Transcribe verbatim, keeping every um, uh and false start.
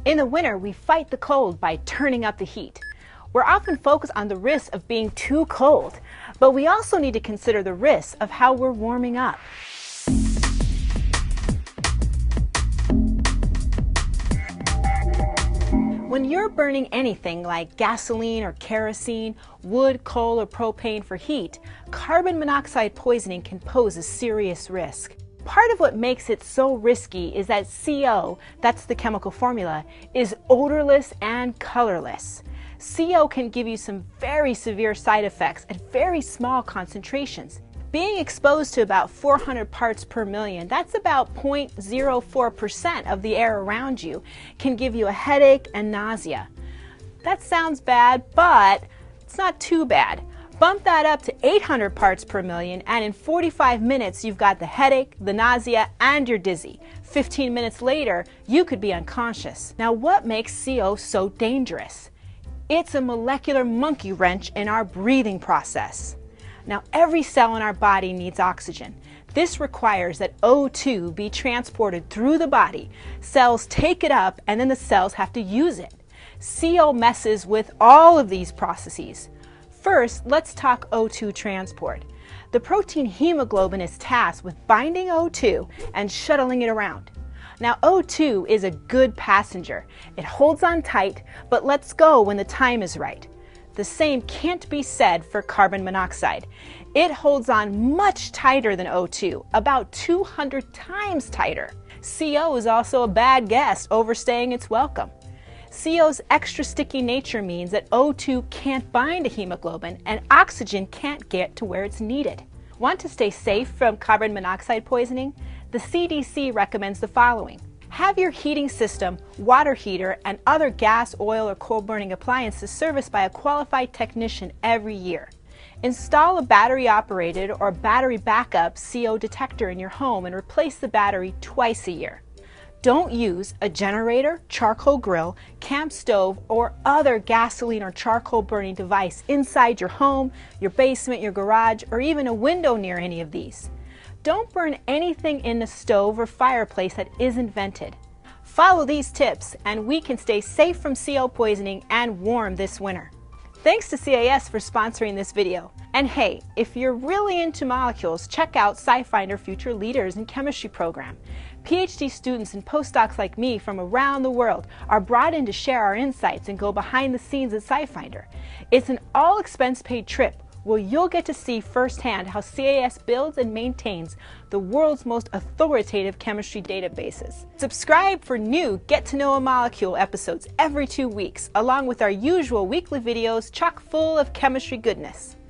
In the winter, we fight the cold by turning up the heat. We're often focused on the risk of being too cold, but we also need to consider the risks of how we're warming up. When you're burning anything like gasoline or kerosene, wood, coal, or propane for heat, carbon monoxide poisoning can pose a serious risk. Part of what makes it so risky is that C O, that's the chemical formula, is odorless and colorless. C O can give you some very severe side effects at very small concentrations. Being exposed to about four hundred parts per million, that's about zero point zero four percent of the air around you, can give you a headache and nausea. That sounds bad, but it's not too bad. Bump that up to eight hundred parts per million, and in forty-five minutes you've got the headache, the nausea, and you're dizzy. fifteen minutes later, you could be unconscious. Now, what makes C O so dangerous? It's a molecular monkey wrench in our breathing process. Now, every cell in our body needs oxygen. This requires that O two be transported through the body. Cells take it up, and then the cells have to use it. C O messes with all of these processes. First, let's talk O two transport. The protein hemoglobin is tasked with binding O two and shuttling it around. Now, O two is a good passenger. It holds on tight, but lets go when the time is right. The same can't be said for carbon monoxide. It holds on much tighter than O two, about two hundred times tighter. C O is also a bad guest, overstaying its welcome. C O's extra sticky nature means that O two can't bind to hemoglobin and oxygen can't get to where it's needed. Want to stay safe from carbon monoxide poisoning? The C D C recommends the following. Have your heating system, water heater, and other gas, oil, or coal-burning appliances serviced by a qualified technician every year. Install a battery-operated or battery backup C O detector in your home and replace the battery twice a year. Don't use a generator, charcoal grill, camp stove, or other gasoline or charcoal burning device inside your home, your basement, your garage, or even a window near any of these. Don't burn anything in the stove or fireplace that isn't vented. Follow these tips and we can stay safe from C O poisoning and warm this winter. Thanks to C A S for sponsoring this video. And hey, if you're really into molecules, check out SciFinder Future Leaders in Chemistry program. P H D students and postdocs like me from around the world are brought in to share our insights and go behind the scenes at SciFinder. It's an all-expense-paid trip where you'll get to see firsthand how C A S builds and maintains the world's most authoritative chemistry databases. Subscribe for new Get to Know a Molecule episodes every two weeks, along with our usual weekly videos chock full of chemistry goodness.